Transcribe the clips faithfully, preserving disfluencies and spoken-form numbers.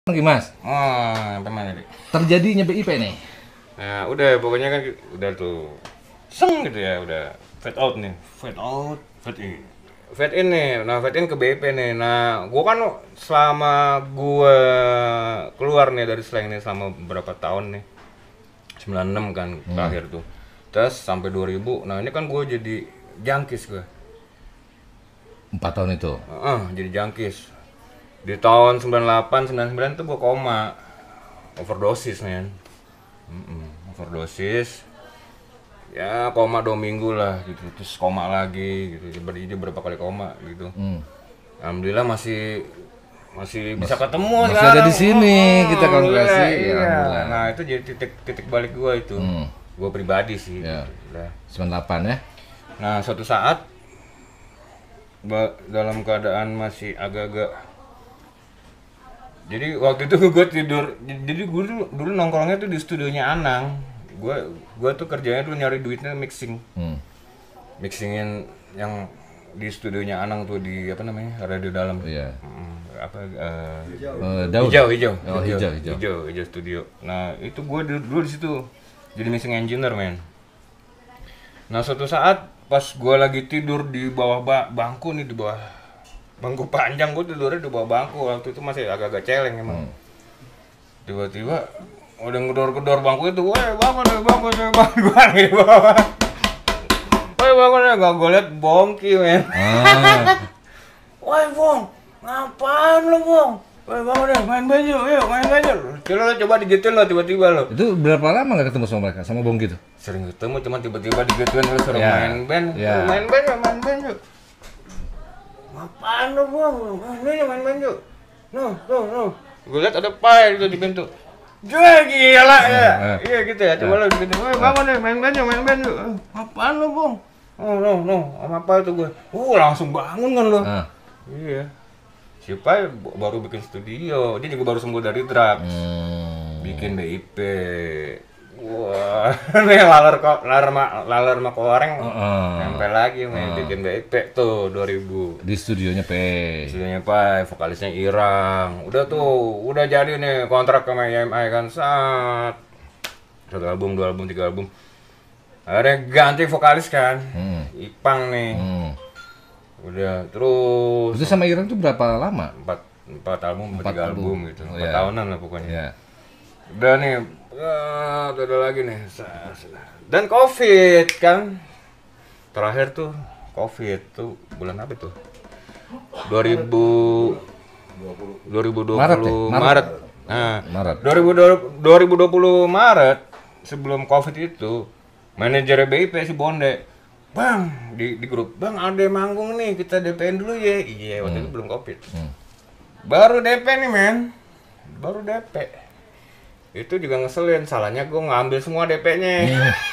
Lagi Mas, Oh, sampai mana tadi? terjadinya B I P nih. Nah, udah pokoknya kan udah tuh seng gitu ya, udah fade out nih, fade out, fade in. Fade in nih, nah fade in ke B I P nih. Nah, gua kan selama gua keluar nih dari slang nih selama beberapa tahun nih. sembilan puluh enam kan Hmm. terakhir tuh. Terus sampai dua ribu. Nah, ini kan gua jadi jangkis gua. Empat tahun itu. Heeh, jadi jangkis. Di tahun sembilan puluh delapan, sembilan puluh sembilan tuh gua koma. Overdosis, men. Mm-mm, overdosis. Ya, koma dua minggu lah gitu. Terus koma lagi gitu. Jadi berapa kali koma gitu. Hmm. Alhamdulillah masih masih bisa Mas- ketemu masih sekarang. ada di sini, Oh, kita kongregasi, iya, ya, iya. alhamdulillah. Nah, itu jadi titik titik balik gua itu. Hmm. Gua pribadi sih Ya. gitu. Nah, sembilan puluh delapan ya. Nah, suatu saat ba- dalam keadaan masih agak-agak. Jadi waktu itu gue tidur. Jadi gue dulu, dulu nongkrongnya tuh di studionya Anang. Gue gue tuh kerjanya tuh nyari duitnya mixing, Hmm. mixingin yang di studionya Anang tuh di apa namanya radio dalam. Iya. Mm, apa eh, Eh, daun. hijau hijau Oh, hijau, hijau. hijau hijau studio. Nah itu gue dulu, dulu di situ jadi mixing engineer, men. Nah suatu saat pas gue lagi tidur di bawah ba- bangku nih, di bawah bangku panjang, gue tidurnya di bawah bangku. Waktu itu masih agak-agak celeng emang. Hmm. Tiba-tiba udah ngedor-gedor bangku itu, woi bangun deh, bangun deh, bangun. Gue lagi di bawah, woi bangun deh. Gak, gue liat Bongki, men. Ah. Woi Bong, ngapain lo Bong? Woi bangun deh, main baju, yuk main baju. Coba lo coba digituin lo tiba-tiba lo. Itu berapa lama gak ketemu sama mereka, sama Bong gitu? Sering ketemu, cuman tiba-tiba digituin lo suruh Ya. main band. Ya. Main band yuk, main band yuk. Ngapain lo Bong? Main band yuk, main band yuk. No, no, no. Gue liat ada file itu di pintu. Joy gila ya. Eh, eh. Iya gitu ya, coba lo gitu. Woi bangun deh, main band yuk, main band yuk. Eh, Ngapain lo Bong? Oh no, no, sama apa itu gue? Uh langsung bangun kan lo. Ah. Iya. Si Pai b- baru bikin studio, dia juga baru sembuh dari drugs. Hmm. Bikin B I P. Wah, nih laler kok, laler ma, laler ma koreng. Heeh. Sampai lagi nih bikin B I P tuh dua ribu. Di studionya P. Studionya Pai, vokalisnya Irang. Udah tuh, udah jadi nih kontrak sama I M I kan saat satu album, dua album, tiga album. Akhirnya ganti vokalis kan. Hmm. Ipang nih. Hmm. Udah terus Itu sama Irang tuh berapa lama? empat empat album Empat tiga album. album gitu Oh, empat iya. tahunan lah pokoknya. Ya. Udah nih, ah, udah ada lagi nih. Dan COVID kan terakhir tuh, COVID tuh bulan apa tuh? dua ribu dua ribu dua puluh Maret ya? Maret. Maret. Nah, Maret. dua ribu dua puluh Maret sebelum COVID itu manajer B I P si Bonde, Bang, di, di grup, Bang ada manggung nih, kita D P-in dulu ya. Iya, waktu itu belum COVID. Hmm. Baru D P nih, men. Baru D P. Itu juga ngeselin, salahnya gue ngambil semua D P-nya.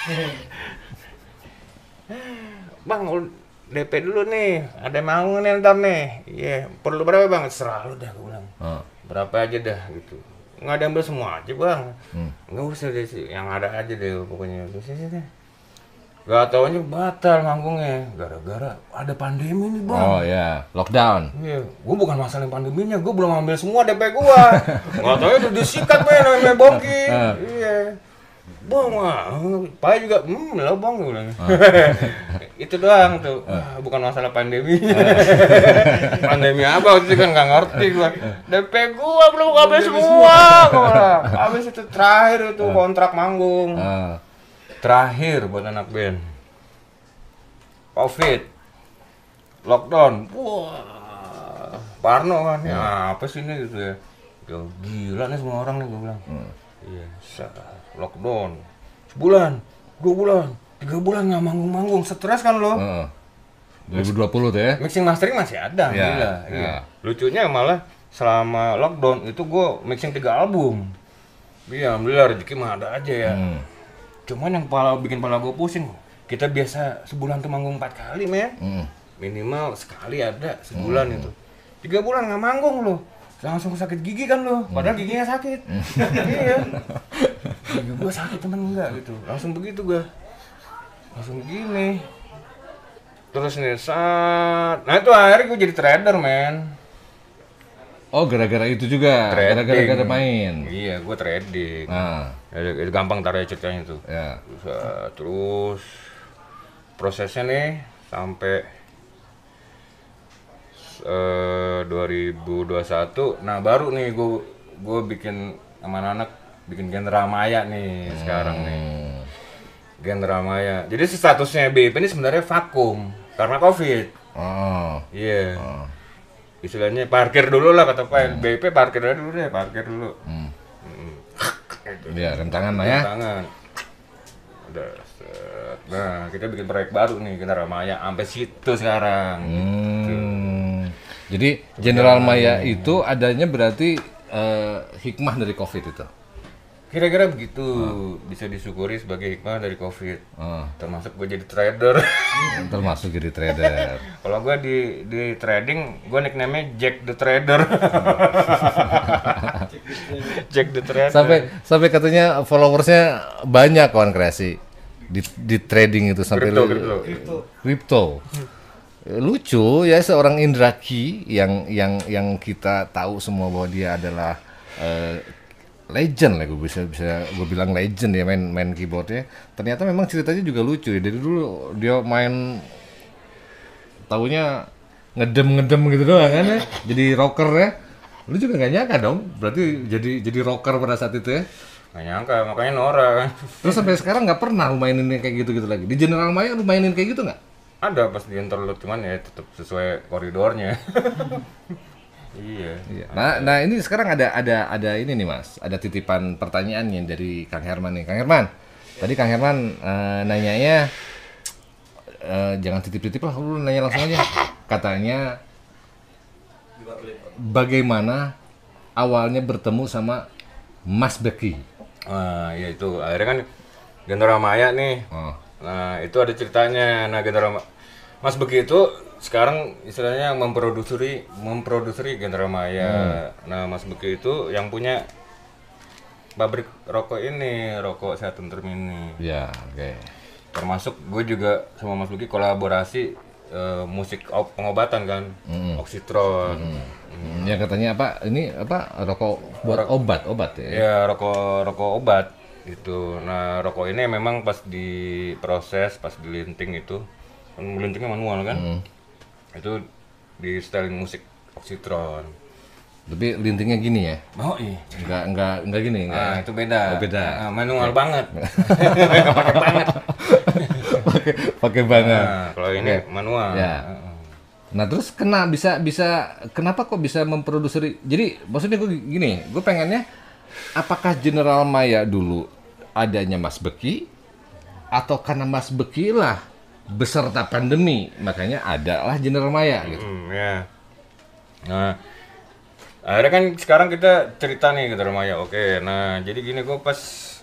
Bang, lu D P dulu nih, ada manggung nih ntar nih. Iya, perlu berapa Bang? Serah lu dah, gue bilang. Ah. Berapa aja dah, gitu. Nggak ada ambil semua aja, Bang. Hmm. Nggak usah deh, sih. Yang ada aja deh pokoknya. Terus sih deh. Gak taunya batal manggungnya, gara-gara ada pandemi nih Bang. Oh ya, lockdown. Iya, gue bukan masalah pandeminya, gue belum ambil semua D P gue. Nggak taunya udah disikat men, namanya Bongki. Ah. Iya. Bang, wah, Pai juga, hmm, lo Bang, gue bilang. Itu doang tuh, ah, bukan masalah pandeminya. Pandemi apa, waktu itu kan nggak ngerti gue. D P gue belum ambil semua, gue bilang. Habis itu terakhir itu kontrak manggung. Ah. Terakhir buat anak band. Covid. Lockdown. Wah. Parno kan. Ya, apa sih ini gitu ya. Ya, gila nih semua orang nih gue bilang. Hmm. Iya, sa- lockdown. Sebulan, dua bulan, tiga bulan nggak manggung-manggung. Stres kan lo. Heeh. dua ribu dua puluh tuh ya. Mixing mastering masih ada, Ya, gila. ya. Iya. Lucunya malah selama lockdown itu gue mixing tiga album. Iya, alhamdulillah rezeki mah ada aja ya. Hmm. Cuman yang pala bikin pala gue pusing, kita biasa sebulan tuh manggung empat kali, men. Hmm. Minimal sekali ada sebulan itu. Tiga bulan nggak manggung lo, langsung sakit gigi kan lo. Padahal giginya sakit. Iya. Gigi gue sakit temen enggak gitu. Langsung begitu gue. Langsung begini. Terus nih saat, nah itu akhirnya gue jadi trader, men. Oh, gara-gara itu juga. Trading. Gara-gara main. Iya, gue trading. Nah, Ya, ya, gampang tarik ceritanya tuh. ya. Terus, uh, terus prosesnya nih sampai uh, dua ribu dua puluh satu. Nah baru nih gue gue bikin sama anak bikin genre Maya nih sekarang nih. Hmm. Genre Maya. Jadi statusnya B I P ini sebenarnya vakum karena COVID. Oh. Iya. Oh. Istilahnya parkir dulu lah kata Pak. B I P parkir aja dulu deh, parkir dulu. Hmm. Hmm. Ya, rentangan lah ya. Tangan. Udah. Set. Nah, kita bikin proyek baru nih, General Maya sampai situ sekarang. Hmm. Jadi General Maya itu adanya berarti eh, hikmah dari COVID itu. Kira-kira begitu, bisa disyukuri sebagai hikmah dari COVID. Oh. Termasuk gue jadi trader. Termasuk jadi trader. Kalau gue di di trading, gue nickname-nya Jack the Trader. Jack the Trader. Sampai sampai katanya followersnya banyak kawan kreasi di di trading itu sampai Kripto, lu- kripto. Kripto. Lucu ya seorang Indra Key yang yang yang kita tahu semua bahwa dia adalah eh, legend lah, gue bisa bisa gue bilang legend ya main main keyboardnya. Ternyata memang ceritanya juga lucu ya. Dari dulu dia main taunya ngedem ngedem gitu doang kan ya. Jadi rocker ya. Lu juga gak nyangka dong. Berarti jadi jadi rocker pada saat itu ya. Gak nyangka, makanya Nora kan. Terus sampai sekarang nggak pernah lu mainin yang kayak gitu-gitu lagi. Di General Maya lu mainin kayak gitu nggak? Ada pas di interlude, cuman ya tetap sesuai koridornya. Iya. Iya. Nah, nah ini sekarang ada ada ada ini nih Mas, ada titipan pertanyaannya dari Kang Herman nih. Kang Herman, tadi Kang Herman eh, nanyanya eh, jangan titip-titip lah, lu nanya langsung aja. Katanya bagaimana awalnya bertemu sama Mas Beki? Ah, ya itu akhirnya kan General Maya nih. Oh. Nah, itu ada ceritanya. Nah, General Ma- Mas begitu sekarang istilahnya memproduksi memproduksi General Maya. Nah, Mas Beki itu yang punya pabrik rokok ini, rokok Sehat Tentrem ini. Ya, oke. Termasuk gue juga sama Mas Beki kolaborasi eh, musik op- pengobatan kan, Oxytron. Hmm, ya katanya apa? Ini apa? Rokok buat obat, obat ya. Ya, rokok rokok obat itu. Nah, rokok ini memang pas diproses, pas dilinting itu, kan melintingnya manual kan, Hmm. itu di setelin musik Oxytron. Tapi lintingnya gini ya. Oh iya. Enggak enggak enggak gini, enggak. Nah, itu beda. Oh, beda. Nah, manual banget. Pakai banget. Pakai pakai banget. Nah, kalau ini manual. Ya. Nah terus kena bisa bisa kenapa kok bisa memproduksi? Jadi maksudnya gue gini, gue pengennya apakah General Maya dulu adanya Mas Beki atau karena Mas Beki lah beserta pandemi makanya adalah General Maya gitu. Hmm, ya. Nah, akhirnya kan sekarang kita cerita nih General Maya. Oke, nah jadi gini, gue pas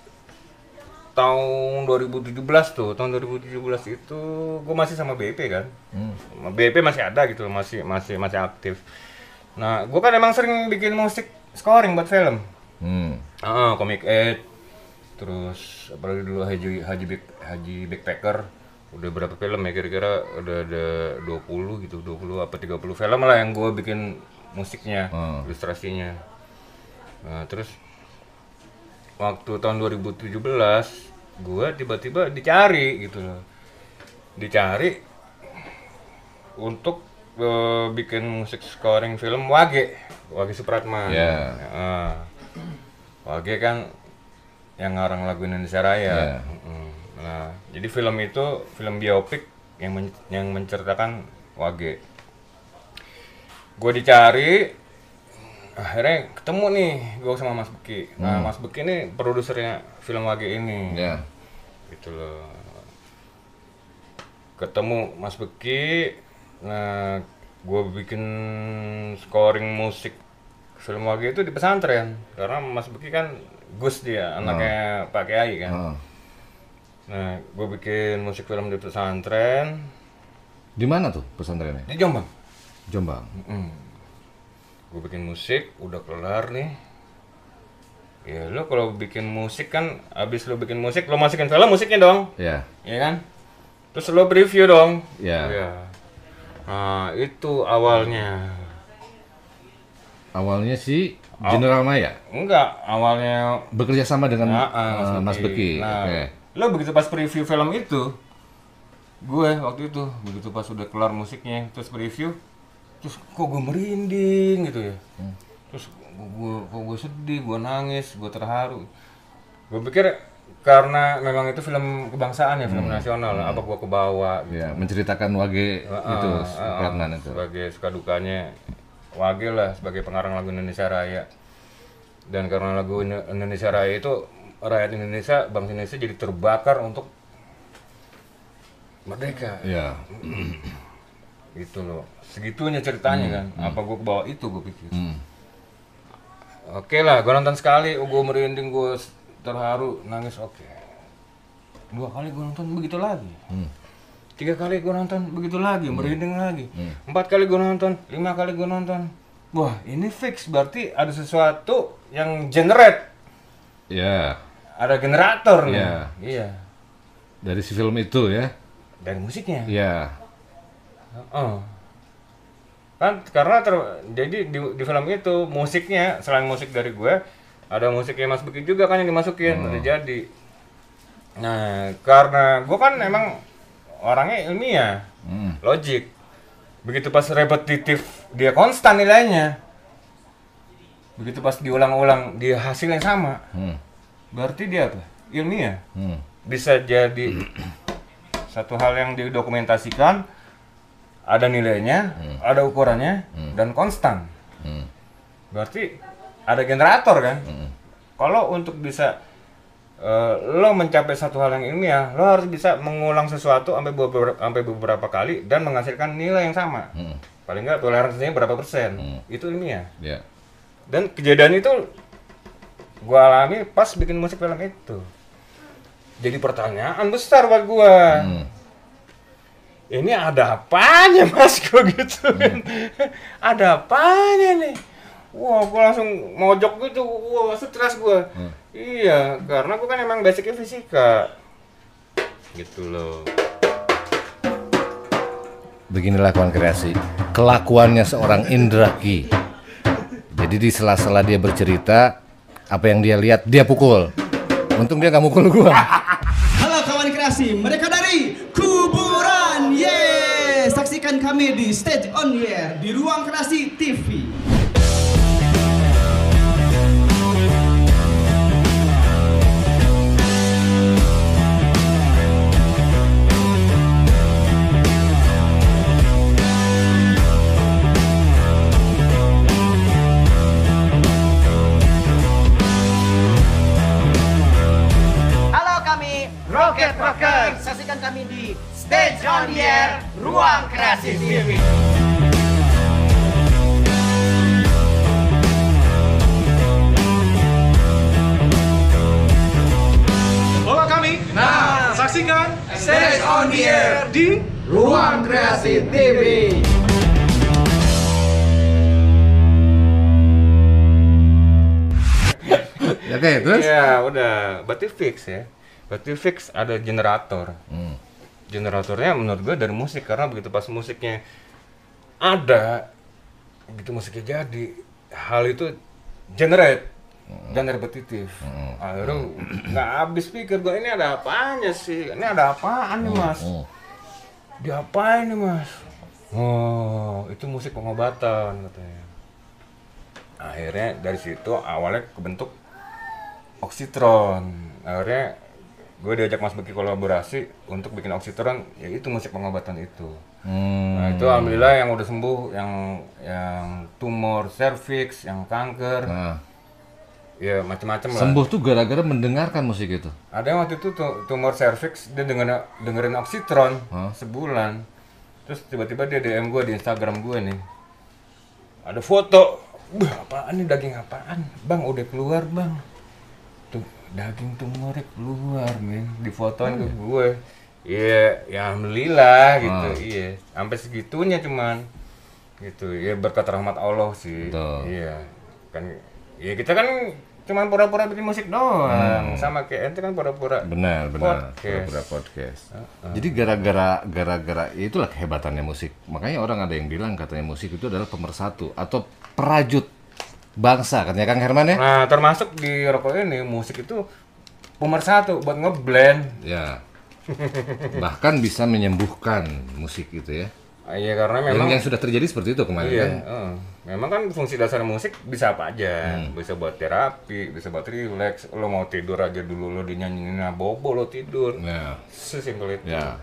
tahun dua ribu tujuh belas tuh, tahun dua ribu tujuh belas itu gue masih sama B P kan. Hmm. B P masih ada gitu, masih masih masih aktif. Nah, gue kan emang sering bikin musik scoring buat film. Hmm. Ah, Comic Ed. Terus apalagi dulu Haji Haji Big, Haji Backpacker. Udah berapa film ya kira-kira? Udah ada dua puluh gitu, dua puluh apa tiga puluh film lah yang gue bikin musiknya, Hmm. ilustrasinya. Nah, terus waktu tahun dua ribu tujuh belas gue tiba-tiba dicari gitu loh, dicari untuk eh, bikin musik scoring film Wage Wage Supratman. Ya. Nah, Wage kan yang ngarang lagu Indonesia Raya. Ya. Mm. Nah, jadi film itu film biopik yang men- yang menceritakan Wage. Gue dicari, akhirnya ketemu nih gue sama Mas Beki. Nah, Mas Beki ini produsernya film Wage ini. Ya. Gitu loh. Ketemu Mas Beki, nah gue bikin scoring musik film Wage itu di pesantren. Karena Mas Beki kan Gus dia, anaknya Pak Kiai kan. Oh. Nah, gue bikin musik film di pesantren Di mana tuh pesantrennya? di Jombang. Jombang. Mm. Gue bikin musik, udah kelar nih. Ya lo kalau bikin musik kan, abis lo bikin musik, lo masukin film musiknya dong, Ya. ya kan? Terus lo preview dong. Ya. Iya. Nah itu awalnya. Awalnya si General Maya? Enggak, awalnya bekerja sama dengan nah, uh, uh, Mas Beki. Nah, Oke. lo begitu pas preview film itu, gue waktu itu begitu pas udah kelar musiknya, terus preview, terus kok gue merinding gitu ya. Hmm. Terus gue, kok gue sedih, gue nangis, gue terharu. Gue pikir karena memang itu film kebangsaan ya, film hmm. nasional, hmm. apa gue kebawa gitu. Ya, menceritakan Wage uh, itu, uh, uh, itu. Sebagai suka dukanya Wage lah, sebagai pengarang lagu Indonesia Raya. Dan karena lagu Indonesia Raya itu, rakyat Indonesia, bangsa Indonesia jadi terbakar untuk merdeka. Ya. Gitu loh, segitunya ceritanya hmm. kan, hmm. apa gue kebawa itu gue pikir. Hmm. Oke lah, gue nonton sekali, oh, gue merinding, gue terharu, nangis, oke. Dua kali gue nonton begitu lagi. Hmm. Tiga kali gue nonton begitu lagi, hmm. merinding lagi. Hmm. Empat kali gue nonton, lima kali gue nonton. Wah, ini fix, berarti ada sesuatu yang generate. Ya. Yeah. Ada generator nih. Yeah. Iya. Dari si film itu ya? Dari musiknya. Iya. Yeah. Oh. Kan karena ter, jadi di, di film itu musiknya, selain musik dari gue, ada musiknya Mas Beki juga kan yang dimasukin, hmm. udah jadi. Nah, karena gue kan emang orangnya ilmiah, hmm. logik. Begitu pas repetitif, dia konstan nilainya. Begitu pas diulang-ulang, dia hasil yang sama. Hmm. Berarti dia apa? Ilmiah. Hmm. Bisa jadi satu hal yang didokumentasikan, ada nilainya, hmm. ada ukurannya, hmm. dan konstan. Hmm. Berarti ada generator kan? Hmm. Kalau untuk bisa Uh, lo mencapai satu hal yang ilmiah, lo harus bisa mengulang sesuatu sampai beberapa, sampai beberapa kali dan menghasilkan nilai yang sama. Hmm. Paling nggak toleransinya berapa persen, hmm. itu ilmiah. Yeah. Dan kejadian itu gue alami pas bikin musik film itu. Jadi pertanyaan besar buat gue. Hmm. Ini ada apanya mas, gue gitu. Hmm. Ada apanya nih? Wah, gue langsung mojok gitu, wah stres gue. Hmm. Iya, karena gue kan emang basicnya fisika. Gitu loh. Beginilah kawan kreasi, kelakuannya seorang Indra Ki. Jadi di sela-sela dia bercerita, apa yang dia lihat, dia pukul. Untung dia gak mukul gue. Halo kawan kreasi, mereka dari Kuburan, yeay! Saksikan kami di Stage on Air, di Ruang Kreasi T V. Rocket Rocker, saksikan kami di Stage on Air, Ruang Kreasi T V. Follow kami, nah saksikan Stage on Air di Ruang Kreasi T V. Oke, terus? Ya udah, berarti fix ya. Berarti fix ada generator. Hmm. Generatornya menurut gue dari musik, karena begitu pas musiknya ada, begitu musiknya jadi, hal itu generate hmm. dan repetitif. Hmm. Akhirnya nggak habis pikir gue, ini ada apanya sih? Ini ada apaan nih mas? Hmm. Diapain nih mas? Oh, itu musik pengobatan katanya. Akhirnya dari situ awalnya kebentuk Oxytron. Akhirnya gue diajak Mas Beki kolaborasi untuk bikin Oxytron, yaitu musik pengobatan itu. Hmm. Nah itu alhamdulillah yang udah sembuh, yang yang tumor serviks, yang kanker, nah. ya macam-macam lah. Sembuh tuh gara-gara mendengarkan musik itu. Ada yang waktu itu tumor serviks, dia dengerin dengerin Oxytron huh? sebulan, terus tiba-tiba dia D M gue di Instagram gue nih, ada foto, bah apaan nih, daging apaan, bang udah keluar bang. Daging tumornya keluar men, difotoin ke gue. Iya, ya alhamdulillah gitu. Oh. Iya, sampai segitunya cuman gitu. Ya berkat rahmat Allah sih. Betul. Iya. Kan ya kita kan cuman pura-pura bikin musik doang. Hmm. Sama kayak ente kan pura-pura. Benar, benar. Pura-pura podcast. Uh-uh. Jadi gara-gara gara-gara itulah kehebatannya musik. Makanya orang ada yang bilang katanya musik itu adalah pemersatu atau perajut bangsa kan ya Kang Herman ya? Nah, termasuk di rokok ini musik itu pemersatu buat ngeblend. Ya. Bahkan bisa menyembuhkan musik itu ya. Ah, iya karena Yang, memang yang sudah terjadi seperti itu kemarin iya, kan. eh. memang kan fungsi dasar musik bisa apa aja, Hmm. bisa buat terapi, bisa buat relax. Lo mau tidur aja dulu lo dinyanyiin bobo lo tidur. Ya. Sesimpel itu. Ya.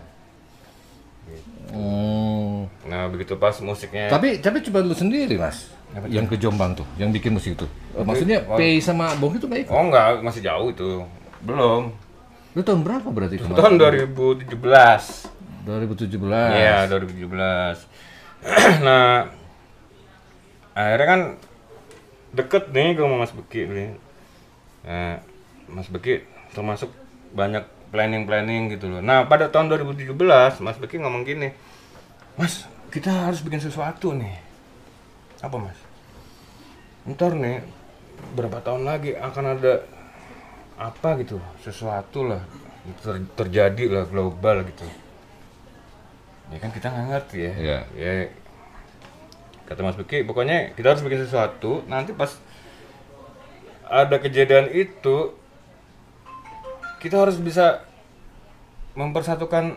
Hmm. Nah begitu pas musiknya. Tapi tapi coba lu sendiri Mas, Apa yang ke Jombang tuh, yang bikin musik itu. Maksudnya oh. Pei sama Bong itu nggak ikut? Oh enggak, masih jauh itu. Belum. Lu tahun berapa berarti kemarin? Tahun dua ribu tujuh belas. dua ribu tujuh belas. Iya, dua ribu tujuh belas. Nah, akhirnya kan deket nih gue sama Mas Beki nih. Nah, Mas Beki termasuk banyak planning-planning gitu loh. Nah, pada tahun dua ribu tujuh belas, Mas Beki ngomong gini, Mas, kita harus bikin sesuatu nih. Apa Mas? Ntar nih, berapa tahun lagi akan ada apa gitu, sesuatu lah ter- terjadi lah global gitu. Ya kan kita nggak ngerti ya. Iya. Ya kata Mas Beki, pokoknya kita harus bikin sesuatu. Nanti pas ada kejadian itu, kita harus bisa mempersatukan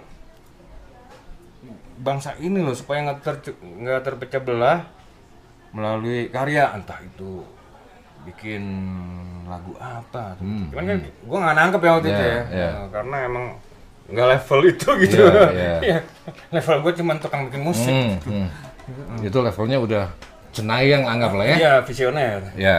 bangsa ini loh supaya nggak ter nggak terpecah belah melalui karya, entah itu bikin lagu apa. Hmm, Cuman kan gue nggak nangkep ya waktu Yeah, itu ya, yeah. Nah, karena emang nggak level itu gitu. Yeah, yeah. Iya, level gue cuma tukang bikin musik. Hmm, hmm. Itu levelnya udah cenayang anggap lah ya. Iya, visioner. Ya.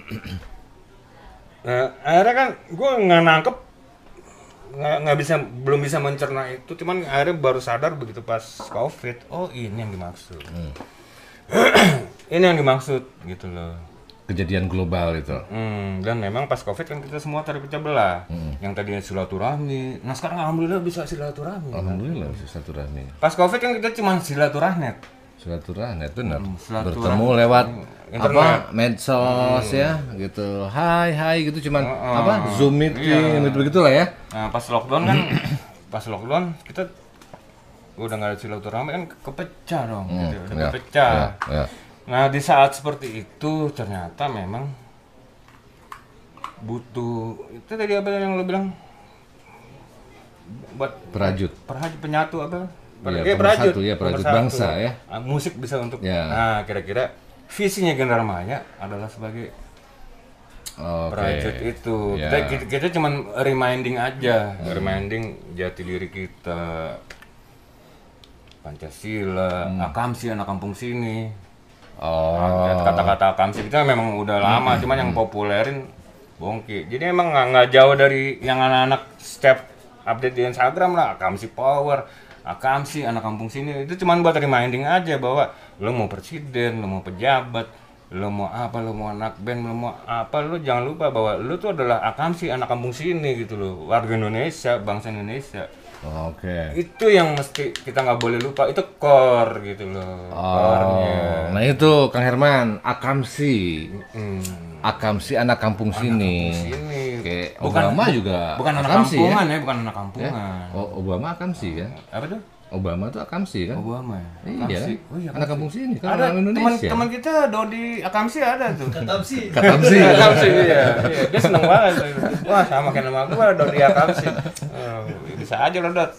Nah, akhirnya kan gue nggak nangkep, nggak nggak bisa, belum bisa mencerna itu. Cuman akhirnya baru sadar begitu pas COVID. Oh ini yang dimaksud. Hmm. Ini yang dimaksud gitu loh. Kejadian global itu. Hmm, dan memang pas COVID kan kita semua terpecah belah. Hmm. Yang tadinya silaturahmi. Nah sekarang alhamdulillah bisa silaturahmi. kan. Alhamdulillah silaturahmi. Pas COVID kan kita cuma silaturahmi. Silaturahmi itu benar. silaturahmi. Bertemu lewat Internet. apa medsos ya gitu. Hai hai gitu cuman Oh, apa Zoom meeting iya. gitu begitulah ya. Nah pas lockdown kan, pas lockdown kita udah nggak ada silaturahmi kan kepecah dong, Hmm, gitu. Udah ya, kepecah. ya, ya. Nah di saat seperti itu ternyata memang butuh itu tadi apa yang lo bilang buat Perajut. perajut penyatu apa? Iya, Eh, pemersatu, ya, perajut pemersatu. bangsa, ya. Ah, musik bisa untuk. Ya. Nah kira-kira visinya General Maya adalah sebagai Oke. perajut itu. Ya. Kita, kita, kita cuman reminding aja, reminding jati diri kita. Pancasila, Hmm. Akamsi anak kampung sini. Oh. Kata-kata Akamsi kita memang udah lama, cuman yang populerin Bongki. Jadi emang nggak nggak jauh dari yang anak-anak setiap update di Instagram lah, Akamsi Power, Akamsi anak kampung sini. Itu cuman buat reminding aja bahwa lo mau presiden, lo mau pejabat, lo mau apa, lo mau anak band, lo mau apa, lo jangan lupa bahwa lo tuh adalah Akamsi anak kampung sini gitu loh, warga Indonesia, bangsa Indonesia. Oke. Itu yang mesti kita nggak boleh lupa, itu core gitu loh, core-nya. Oh. Nah itu Kang Herman, Akamsi. Hmm. Akamsi anak kampung sini. Sini. Kayak Bukan- Obama juga Bukan anak Akamsi kampungan ya? ya, bukan anak Ya? kampungan. Oh, Obama Akamsi kan? Apa tuh? Obama tuh Akamsi kan? Obama ya? Iya. Akamsi. Oh iya, Anak kampung sini kan Ada orang teman Indonesia. teman kita Dodi Akamsi ada tuh. Akamsi. Akamsi. Akamsi iya. Iya, dia seneng banget. tuh. Wah, sama kayak nama gua Dodi Akamsi. Oh, bisa aja lo, Dot.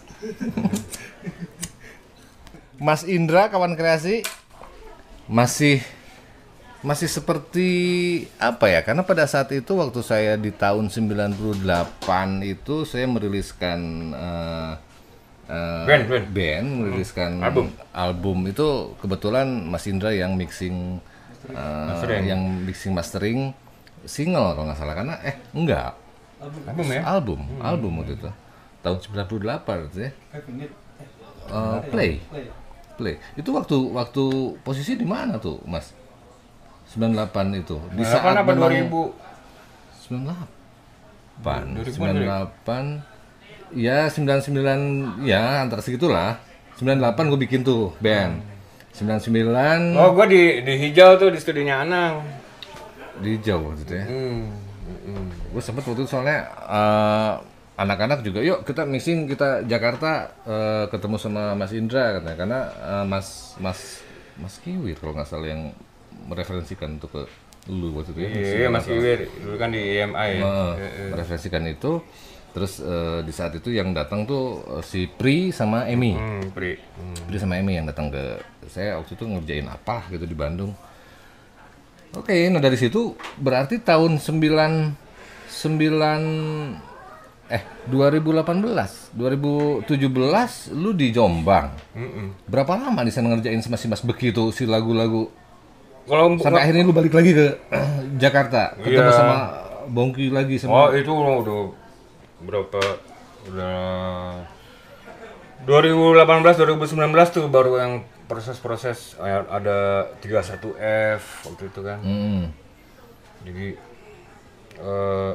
Mas Indra kawan kreasi masih masih seperti apa ya? Karena pada saat itu waktu saya di tahun sembilan puluh delapan itu saya meriliskan eh, eh, Band, band. band, meriliskan Album. album itu kebetulan Mas Indra yang mixing eh, Mastering. yang mixing mastering single kalau nggak salah karena eh enggak Album ya? album album waktu itu tahun sembilan puluh delapan itu ya. Eh, play play itu waktu waktu posisi di mana tuh Mas sembilan puluh delapan itu di Di saat apa dua ribu? sembilan puluh delapan dua ribu sembilan puluh delapan ya sembilan puluh sembilan ya antara segitulah sembilan puluh delapan gue bikin tuh band sembilan puluh sembilan Oh, gua di di hijau tuh di studionya Anang. di Jawa gitu ya. Hmm. hmm. Gue sempet waktu itu soalnya eh, anak-anak juga yuk kita mixing kita Jakarta eh, ketemu sama Mas Indra katanya karena eh, Mas Mas Mas Kiwir kalau nggak salah yang mereferensikan untuk ke Lu waktu itu ya? Iya, Mas Iwir. Dulu kan di I M I ya. Uh, Eh, eh. mereferensikan itu. Terus eh, di saat itu yang datang tuh eh, si Pri sama Emi. Hmm, Pri. Hmm. Pri sama Emi yang datang ke saya waktu itu ngerjain apa gitu di Bandung. Oke, nah dari situ berarti tahun sembilan sembilan eh dua ribu delapan belas, dua ribu tujuh belas lu di Jombang. Mm-mm. Berapa lama di sana ngerjain sama si Mas Beki tuh si lagu-lagu Kalau sampai akhirnya lu balik lagi ke Jakarta, ketemu Iya. sama Bongki lagi Oh, sama itu udah berapa? Udah dua ribu delapan belas dua ribu sembilan belas tuh baru yang proses-proses eh, ada tiga puluh satu F waktu itu kan. Hmm. Jadi eh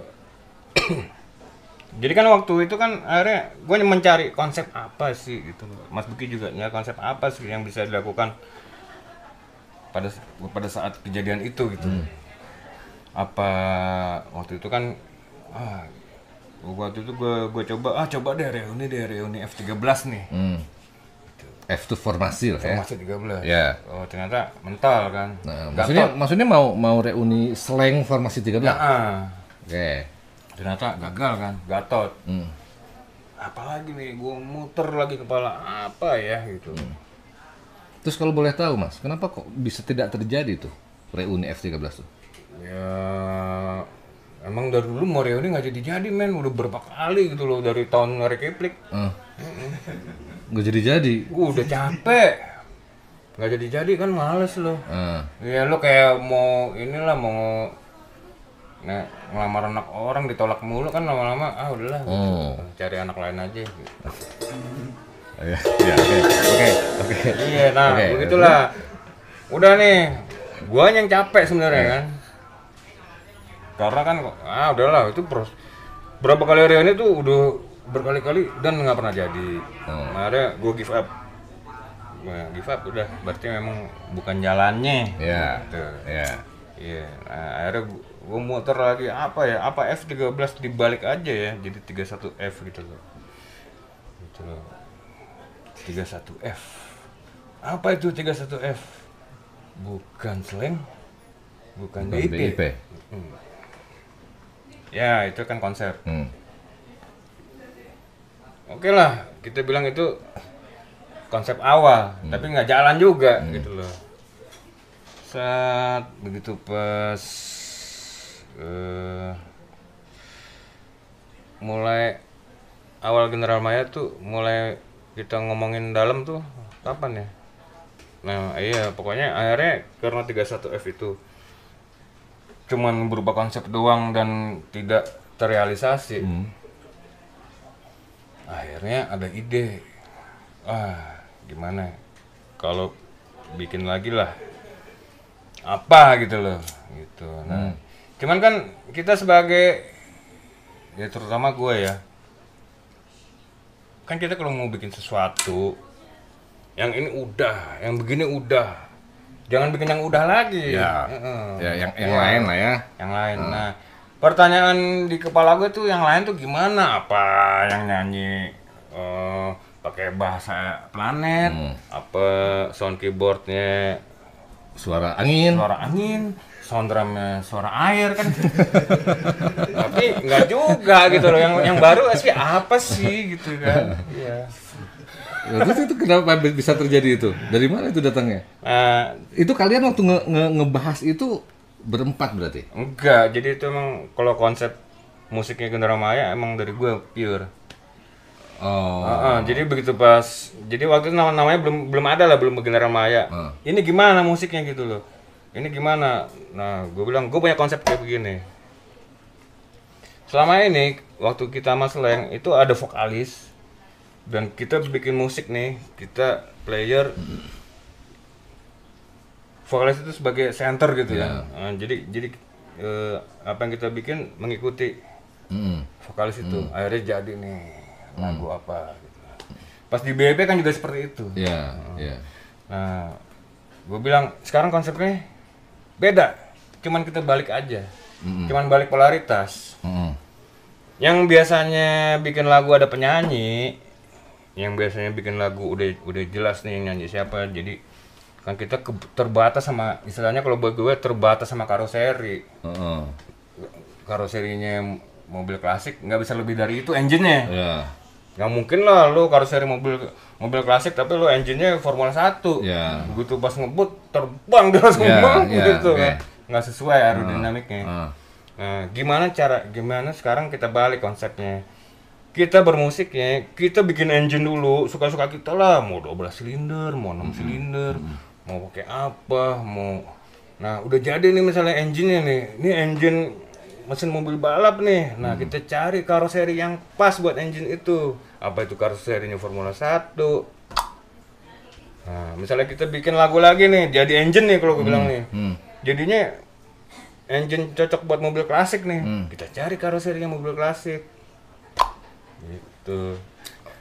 jadi kan waktu itu kan akhirnya gue mencari konsep apa sih gitu loh. Mas Buki juga ya konsep apa sih yang bisa dilakukan pada pada saat kejadian itu gitu. Apa waktu itu kan ah waktu itu gue gue coba ah coba deh reuni deh reuni F tiga belas nih. Hmm. F itu formasi lah ya. Formasi tiga belas. Ya. Oh, ternyata mental kan. Nah, Gatot. maksudnya maksudnya mau mau reuni slang formasi tiga belas. Ah, Oke. ternyata gagal kan. Gatot. Hmm. Apalagi nih gue muter lagi kepala apa ya gitu. Terus kalau boleh tahu Mas, kenapa kok bisa tidak terjadi tuh reuni F tiga belas tuh? Ya emang dari dulu mau reuni nggak jadi-jadi men, udah berapa kali gitu loh dari tahun Rekeplik. Eh. Nggak jadi-jadi. Gua udah capek. Nggak jadi-jadi kan males loh. Eh. Ya lo kayak mau inilah mau nah, ngelamar anak orang ditolak mulu kan lama-lama ah udahlah gitu. Oh. Cari anak lain aja gitu. Ya, ya, oke, oke, oke. Iya, nah Oke. begitulah. Udah nih, gua yang capek sebenarnya kan. Karena kan ah udahlah itu pros. Berapa kali reuni tuh udah berkali-kali dan nggak pernah jadi. Oh. Akhirnya gua give up. Gua give up udah, berarti memang bukan jalannya. Ya, Gitu. ya. Iya, nah, akhirnya gua, gua muter lagi apa ya? Apa F tiga belas dibalik aja ya, jadi tiga puluh satu F gitu loh. Gitu loh. tiga puluh satu F. Apa itu tiga puluh satu F? Bukan slang, bukan, Bukan B I P. B I P. Hmm. Ya, itu kan konsep. Hmm. Oke lah, kita bilang itu konsep awal, tapi nggak jalan juga gitu loh. Saat begitu pas eh, mulai awal General Maya tuh mulai kita ngomongin dalam tuh kapan ya? Nah iya pokoknya akhirnya karena tiga puluh satu F itu cuman berupa konsep doang dan tidak terrealisasi. Hmm. Akhirnya ada ide, ah gimana kalau bikin lagi lah apa gitu loh gitu. Nah cuman kan kita sebagai ya terutama gue ya kan kita kalau mau bikin sesuatu yang ini udah yang begini udah jangan bikin yang udah lagi. Ya. Heeh. Ya, yang yang Iya. lain lah ya. Yang lain. Nah, pertanyaan di kepala gue tuh yang lain tuh gimana? Apa yang nyanyi eh, pakai bahasa planet? Hmm. Apa sound keyboardnya Suara angin. suara angin? Sound drumnya suara air kan? Tapi nggak juga gitu loh. Yang yang baru sih apa sih gitu kan? Iya. Ya, terus itu kenapa bisa terjadi itu? Dari mana itu datangnya? Nah, Itu kalian waktu nge nge- ngebahas itu berempat berarti? enggak. Jadi itu emang kalau konsep musiknya General Maya emang dari gue pure. Oh. Heeh, jadi begitu pas, jadi waktu itu nama namanya belum belum ada lah, belum General Maya. Hmm. Ini gimana musiknya gitu loh? Ini gimana? Nah, gue bilang gue punya konsep kayak begini. Selama ini waktu kita sama Slang itu ada vokalis dan kita bikin musik nih, kita player vokalis itu sebagai center gitu Iya. kan. Nah, jadi jadi eh, apa yang kita bikin mengikuti Hmm. vokalis itu. Akhirnya jadi nih lagu apa gitu. Pas di B B kan juga seperti itu. Ya, ya. Nah, gue bilang sekarang konsepnya beda, cuman kita balik aja, cuman balik polaritas. Hmm. Yang biasanya bikin lagu ada penyanyi, yang biasanya bikin lagu udah udah jelas nih yang nyanyi siapa, jadi kan kita ke, terbatas sama istilahnya kalau buat gue terbatas sama karoseri. Heeh. Karoserinya mobil klasik nggak bisa lebih dari itu engine-nya. Ya. Nggak mungkin lah lu karoseri mobil mobil klasik tapi lu engine-nya Formula satu. Ya. Begitu pas ngebut terbang dia langsung Ya, bang ya, gitu oke. kan. Nggak sesuai aerodinamiknya. Ah. Nah, gimana cara gimana sekarang kita balik konsepnya. Kita bermusik ya, kita bikin engine dulu, suka-suka kita lah, mau dua belas silinder, mau enam silinder, mau pakai apa, mau. Nah, udah jadi nih misalnya engine-nya nih. Ini engine mesin mobil balap nih. Nah, kita cari karoseri yang pas buat engine itu. Apa itu karoserinya Formula satu. Nah, misalnya kita bikin lagu lagi nih, jadi engine nih kalau gue bilang nih. Hmm. Jadinya engine cocok buat mobil klasik nih. Kita cari karoserinya mobil klasik. Gitu.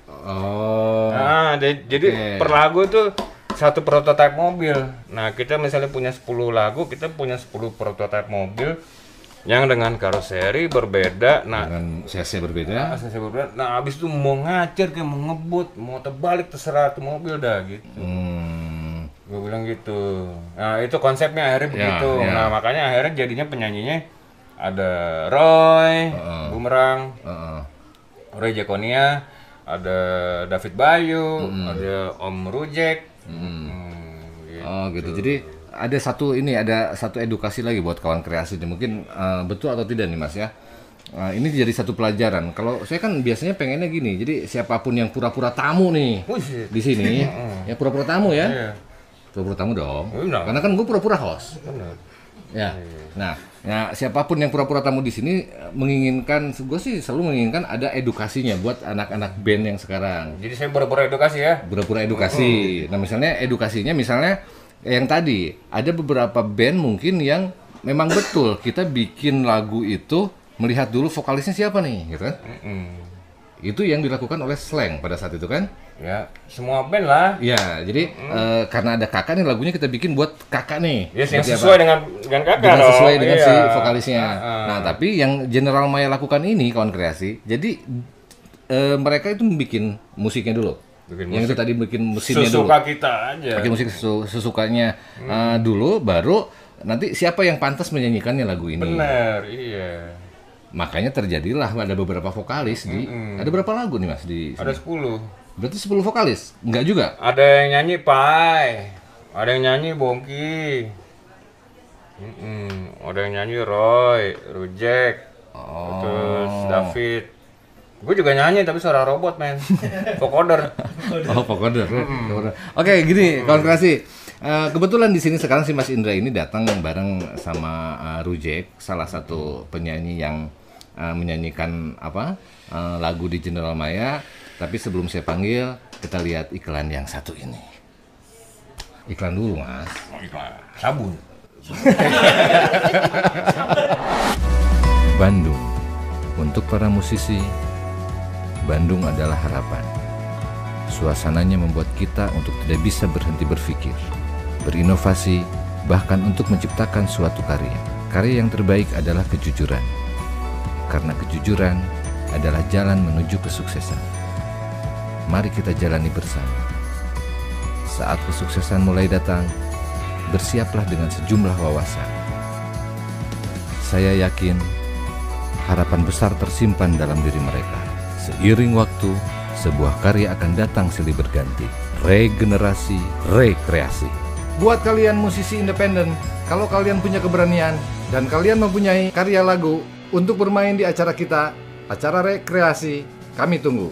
Oh. Nah, de- jadi Oke. per lagu itu satu prototipe mobil. Nah, kita misalnya punya sepuluh lagu, kita punya sepuluh prototipe mobil yang dengan karoseri berbeda. Nah, Dengan C S berbeda. asal saya berbeda. Nah, habis itu mau ngacir kayak mau ngebut, mau terbalik terserah tuh mobil dah gitu. Hmm. Gue bilang gitu. Nah, itu konsepnya akhirnya Ya, begitu. ya. Nah, makanya akhirnya jadinya penyanyinya ada Roy, Heeh. Bumerang, Heeh. Roy Jaconia, ada David Bayu, ada Om Rujek. Hmm, gitu. Oh gitu. Jadi ada satu ini ada satu edukasi lagi buat kawan kreasi ini. Mungkin eh, betul atau tidak nih Mas ya. Eh, ini jadi satu pelajaran. Kalau saya kan biasanya pengennya gini. Jadi siapapun yang pura-pura tamu nih Buset. di sini, ya pura-pura tamu ya. Iya, Pura-pura tamu dong. Benar. Karena kan gue pura-pura host. benar. Ya. Nah, ya siapapun yang pura-pura tamu di sini eh, menginginkan, gue sih selalu menginginkan ada edukasinya buat anak-anak band yang sekarang. Jadi saya pura-pura edukasi ya. Pura-pura edukasi. Nah, misalnya edukasinya misalnya yang tadi ada beberapa band mungkin yang memang betul kita bikin lagu itu melihat dulu vokalisnya siapa nih, gitu kan? Mm-mm. Itu yang dilakukan oleh Slang pada saat itu kan? Ya, semua band lah. Ya, jadi eh, karena ada kakak nih lagunya kita bikin buat kakak nih. Ya, yang Seperti sesuai apa? dengan dengan kakak Dengan dong. sesuai dengan Iya. si vokalisnya. Ah, Nah, tapi yang General Maya lakukan ini kawan kreasi, jadi eh, mereka itu bikin musiknya dulu. Bikin yang itu tadi bikin mesinnya dulu. Sesuka kita aja. Pakai musik sesu- sesukanya eh, dulu, baru nanti siapa yang pantas menyanyikannya lagu ini. Bener, iya. Makanya terjadilah ada beberapa vokalis di. Ada berapa lagu nih Mas di? Ada sini? sepuluh. Berarti sepuluh vokalis? Enggak juga? Ada yang nyanyi Pai, ada yang nyanyi Bongki, Mm-mm. ada yang nyanyi Roy, Rujek, Oh. terus David. Gue juga nyanyi tapi suara robot men, vocoder. Oh, vocoder. Oke, gini, kawan kreasi. Eh, kebetulan di sini sekarang si Mas Indra ini datang bareng sama eh, Rujek, salah satu penyanyi yang eh, menyanyikan apa eh, lagu di General Maya. Tapi sebelum saya panggil, kita lihat iklan yang satu ini. Iklan dulu, Mas. Sabun. Bandung. Untuk para musisi, Bandung adalah harapan. Suasananya membuat kita untuk tidak bisa berhenti berpikir, berinovasi, bahkan untuk menciptakan suatu karya. Karya yang terbaik adalah kejujuran. Karena kejujuran adalah jalan menuju kesuksesan. Mari kita jalani bersama. Saat kesuksesan mulai datang, bersiaplah dengan sejumlah wawasan. Saya yakin harapan besar tersimpan dalam diri mereka. Seiring waktu, sebuah karya akan datang silih berganti. Regenerasi, rekreasi. Buat kalian musisi independen, kalau kalian punya keberanian dan kalian mempunyai karya lagu untuk bermain di acara kita, acara rekreasi, kami tunggu.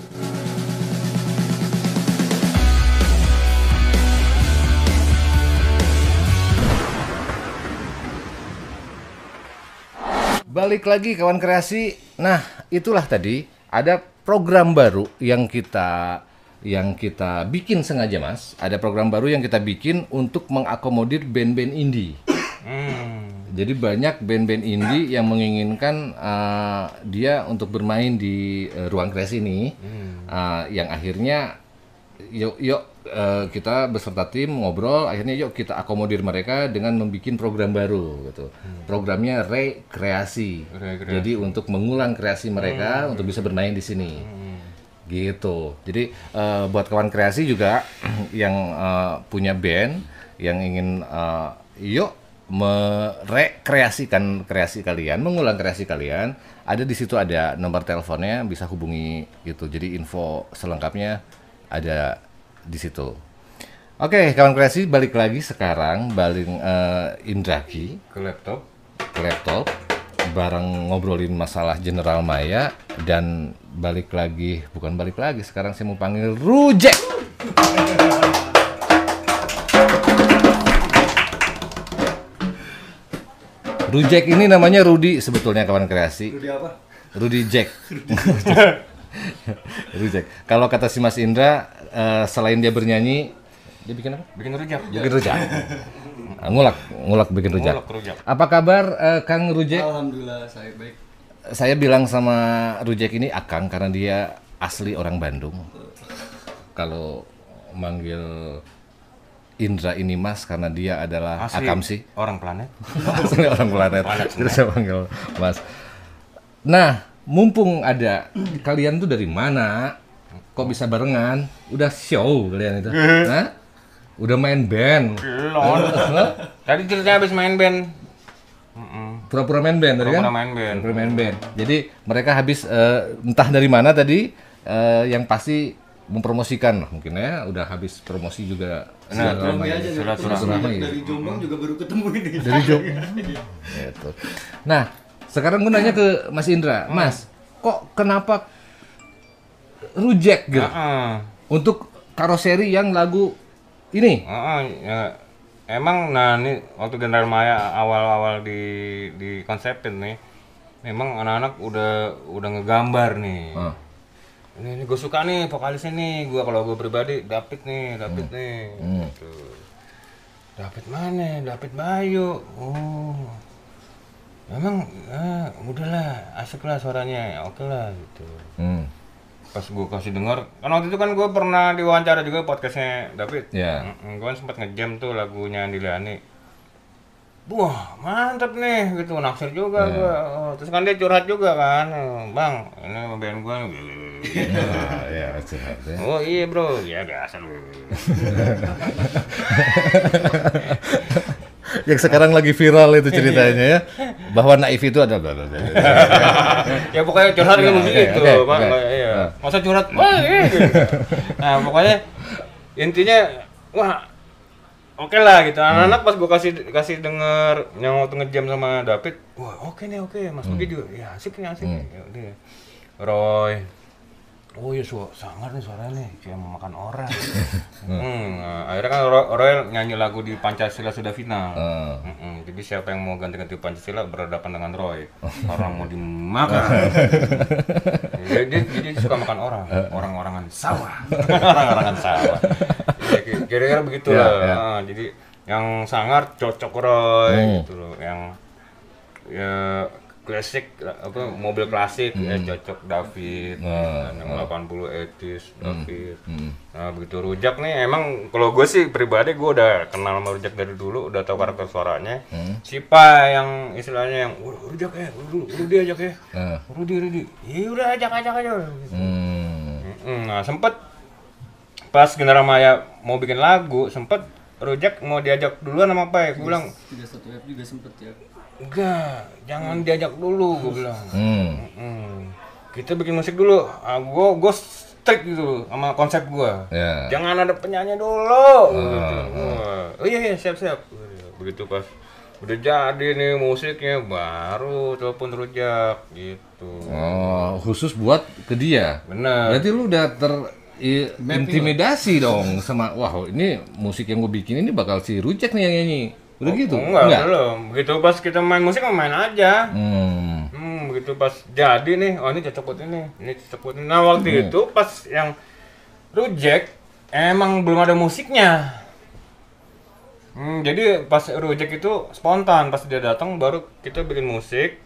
Balik lagi kawan kreasi. Nah, itulah tadi ada program baru yang kita yang kita bikin sengaja, Mas. Ada program baru yang kita bikin untuk mengakomodir band-band indie. Hmm. Jadi banyak band-band indie yang menginginkan uh, dia untuk bermain di uh, ruang kreasi ini, uh, yang akhirnya yuk yuk uh, kita beserta tim ngobrol, akhirnya yuk kita akomodir mereka dengan membuat program baru gitu. Programnya rekreasi. Rekreasi. Jadi untuk mengulang kreasi mereka untuk bisa bermain di sini. Gitu. Jadi uh, buat kawan kreasi juga yang uh, punya band yang ingin uh, yuk merekreasikan kreasi kalian, mengulang kreasi kalian, ada di situ ada nomor teleponnya, bisa hubungi gitu. Jadi info selengkapnya ada di situ. Oke, kawan kreasi, balik lagi sekarang, balik uh, Indraki Ke laptop. ke laptop, bareng ngobrolin masalah General Maya, dan balik lagi, bukan balik lagi, sekarang saya mau panggil Rujek. Rujek ini namanya Rudi sebetulnya, kawan kreasi. Rudi apa? Rudi Jack. Rujek. Kalau kata si Mas Indra, uh, selain dia bernyanyi, dia bikin apa? Bikin rujak. Bikin rujak. ngulak, ngulak bikin rujak. Ngulak rujak. Apa kabar uh, Kang Rujek? Alhamdulillah saya baik. Saya bilang sama Rujek ini Akang karena dia asli orang Bandung. Kalau manggil Indra ini Mas karena dia adalah Asli Akam sih. orang planet. Asli orang planet. Jadi saya panggil Mas. Nah, mumpung ada kalian tuh dari mana? Kok bisa barengan? Udah show kalian itu? Hah? Udah main band? Belum. Tadi ceritanya habis main band. Mm-mm. Pura-pura main band tadi kan? Pura-pura main band. Pura-pura main band. Jadi mereka habis eh, entah dari mana tadi, eh, yang pasti mempromosikan mungkin ya, udah habis promosi juga. Nah, segala itu macam. aja silaturahmi. Dari Jombang juga baru ketemu ini. Dari Jombang. Gitu. Nah, sekarang gue nanya ke Mas Indra, Mas, kok kenapa Rujek gitu? Heeh. Untuk karoseri yang lagu ini? Heeh, ya. Emang nah nih waktu General Maya awal-awal di di konsepin nih, memang anak-anak udah udah ngegambar nih. Ah. Ini, ini gue suka nih vokalisnya nih, gue kalau gue pribadi David nih, David nih. Hmm. Gitu. David mana? David Bayu. Oh. Memang ya, udahlah, asik lah suaranya, oke lah gitu. Hmm. Pas gue kasih denger, kan waktu itu kan gue pernah diwawancara juga podcastnya David. Ya. Mm, gue kan sempat ngejam tuh lagunya Andi Leani. Wah mantap nih gitu, naksir juga Ya. gue. Oh, terus kan dia curhat juga kan, Bang ini band gue. Ah, ya, curhat ya. Oh iya bro, ya biasa lu. Yang sekarang lagi viral itu ceritanya ya, bahwa naif itu ada bla bla bla. Ya pokoknya curhat kan Ya, begitu, oke, oke, Pak. oke. Iya. Nah. Masa curhat, wah iya. Gitu. Nah pokoknya intinya, wah oke lah gitu. Anak-anak pas gue kasih kasih denger yang waktu ngejam sama David, wah oke nih oke, Mas Bugi juga, ya asik nih asik. Ya udah. Roy, oh iya suara sangar nih suaranya nih, kayak mau makan orang. hmm, nah, akhirnya kan Roy, Roy nyanyi lagu di Pancasila Sudah Final. Ah. Mm-mm, jadi siapa yang mau ganti-ganti Pancasila berhadapan dengan Roy, orang mau dimakan. Jadi dia, dia suka makan orang, orang-orangan sawah, orang-orangan sawah. Ya, kira-kira begitu Ya, lah. ya. Nah, jadi yang sangar cocok Roy Hmm. gitu loh, yang ya klasik apa mobil klasik ya cocok David. Nah, Dan yang delapan puluh etis David. Hmm. Nah begitu Rujak nih emang kalau gue sih pribadi gue udah kenal sama Rujak dari dulu, udah tahu karakter suaranya. Hmm. Siapa yang istilahnya yang "Wah, Rujak ya, Rudi, Rudi ajak ya, Nah. Rudi Rudi, iya udah ajak ajak aja. Gitu. Hmm. Mm, Nah sempet pas General Maya mau bikin lagu, sempet Rujak mau diajak duluan sama apa ya? Gue bilang tiga satu F juga sempet ya. enggak, jangan diajak dulu, gue bilang. Hmm. Mm, Kita bikin musik dulu, ah, gue gue strict gitu sama konsep gue. Ya. Jangan ada penyanyi dulu. Gitu. Wah, oh iya, iya siap siap. Begitu pas udah jadi nih musiknya, baru telepon Rujak gitu. Oh, khusus buat ke dia. Bener. Berarti lu udah ter i- intimidasi dong sama wah ini musik yang gue bikin ini bakal si Rujek nih yang nyanyi. Udah gitu? Oh, enggak, belum. Begitu pas kita main musik main aja. Hmm. Hmm, begitu pas jadi nih, oh ini cocok buat ini, ini cocok buat ini. Nah waktu itu pas yang Rujek emang belum ada musiknya. Hmm, jadi pas Rujek itu spontan, pas dia datang baru kita bikin musik.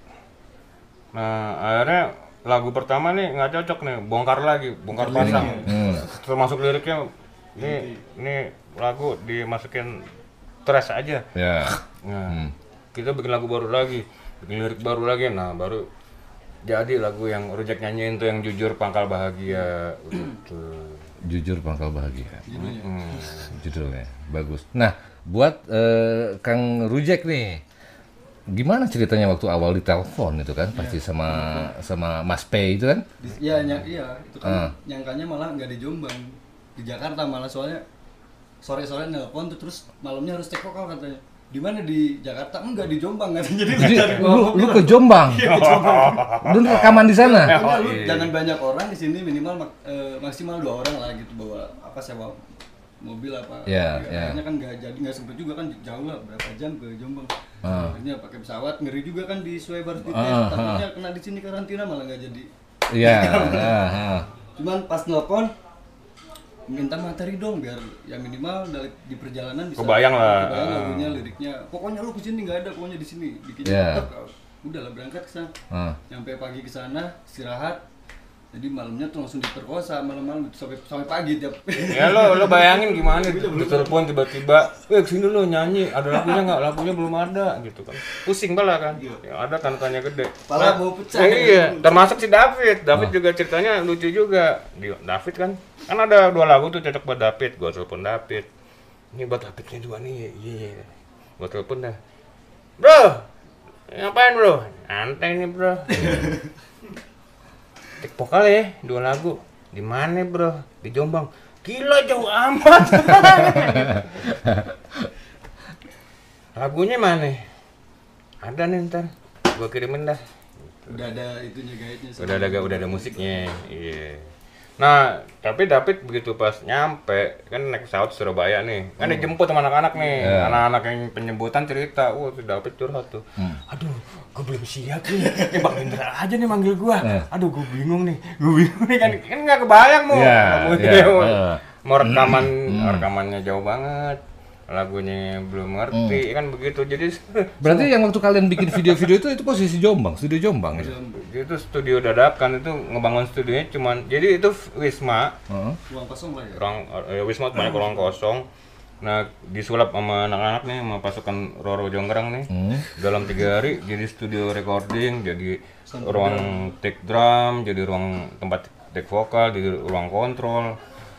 Nah akhirnya lagu pertama nih nggak cocok nih, bongkar lagi, bongkar pasang. Hmm. Termasuk liriknya, ini ini lagu dimasukin trash aja. Ya. Nah, kita bikin lagu baru lagi, bikin lirik baru lagi. Nah, baru jadi lagu yang Rujak nyanyiin tuh yang Jujur Pangkal Bahagia gitu. Jujur Pangkal Bahagia. Hmm. Judulnya bagus. Nah, buat eh, Kang Rujak nih, gimana ceritanya waktu awal ditelepon itu kan pasti sama sama Mas P itu kan? Iya, ny- iya, itu Ah. kan nyangkanya malah nggak di Jombang, di Jakarta malah soalnya sore-sore nelpon tuh terus malamnya harus cek vokal katanya. Di mana di Jakarta? Enggak di Jombang katanya. Jadi Jadi cari lu, lu ke Jombang, lu rekaman di sana. Pokoknya lu iya. jangan banyak orang di sini, minimal mak- eh, maksimal dua orang lah gitu, bawa apa sewa mobil apa. Iya, Ya, iya. akhirnya kan nggak jadi, nggak sempet juga kan, jauh lah berapa jam ke Jombang. Ah. Akhirnya pakai pesawat, ngeri juga kan di Swebar di Ah, tes, ah, takutnya kena di sini karantina malah nggak jadi. Iya. ah, ah. Cuman pas nelpon minta materi dong biar ya minimal dari di perjalanan bisa Kebayang lah. kebayang lagunya, liriknya. Pokoknya lu kesini nggak ada, pokoknya di sini bikin Iya. yeah. Udah lah berangkat ke sana. Ah. Nyampe pagi ke sana, istirahat. Jadi malamnya tuh langsung diperkosa malam-malam sampai sampai pagi tiap. Ya lo lo bayangin gimana ditelepon tiba-tiba, "Eh kesini lo nyanyi, ada lagunya nggak? Lagunya belum ada," gitu kan. Pusing pala kan. Ya ada kan tanya gede. Pala mau pecah. Eh, iya, termasuk si David. David juga ceritanya lucu juga. Di- David kan kan ada dua lagu tuh cocok buat David. Gua telepon David. Ini buat Davidnya dua nih. Iya. iya. Gua telepon dah. "Bro, ngapain bro?" "Santai nih bro." Tik vokal ya, dua lagu. Di mana bro? Di Jombang. Gila jauh amat. Lagunya mana? Ada nih ntar. Gua kirimin dah. Udah ada itunya guide-nya. Udah ada udah ada musiknya. Iya. Nah, tapi David begitu pas nyampe, kan naik pesawat Surabaya nih. Kan dijemput sama anak-anak nih. Iya. Anak-anak yang penjemputan cerita, "Wah, tuh David curhat tuh. Aduh, gue belum siap nih. Ini Bang Indra aja nih manggil gua. Iya. Aduh, gue bingung nih. Gue bingung nih kan kan enggak kebayang mau. Iya, Lagunya iya, mau- iya. mau rekaman rekamannya jauh banget. Lagunya belum ngerti, kan begitu. Jadi Berarti yang waktu kalian bikin video-video itu itu posisi Jombang, studio Jombang itu. itu studio dadakan, itu ngebangun studionya cuman jadi itu Wisma. Heeh. Ruang kosong lah ya. Ruang ya Wisma banyak ruang kosong. Nah, disulap sama anak-anak nih, sama pasukan Roro Jonggrang nih. Hmm. Dalam tiga hari jadi studio recording, jadi ruang take drum, jadi ruang tempat take vokal, jadi ruang kontrol.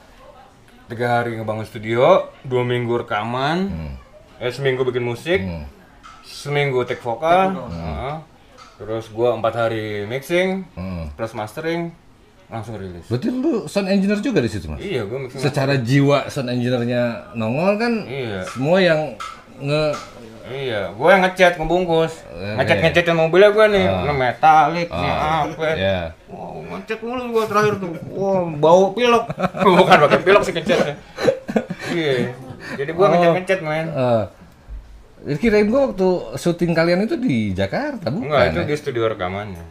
Tiga hari ngebangun studio, dua minggu rekaman, eh seminggu bikin musik, seminggu take vokal, heeh. Terus gua empat hari mixing, Hmm. plus mastering, langsung rilis. Berarti lu sound engineer juga di situ, Mas? Iya, gua mixing. Secara jiwa sound engineer-nya nongol kan Iya. semua yang nge Iya, gue yang ngecat, ngebungkus, Eh, ngecat-ngecatin mobilnya gue nih, ini metalik, nih apa, ya. wow, ngecat mulu gue terakhir tuh, wow, bau pilok, bukan pakai pilok sih ngecatnya, iya, jadi gue ngecat-ngecat men, Eh, kirain gua waktu syuting kalian itu di Jakarta, bukan? enggak itu ya? di studio rekamannya,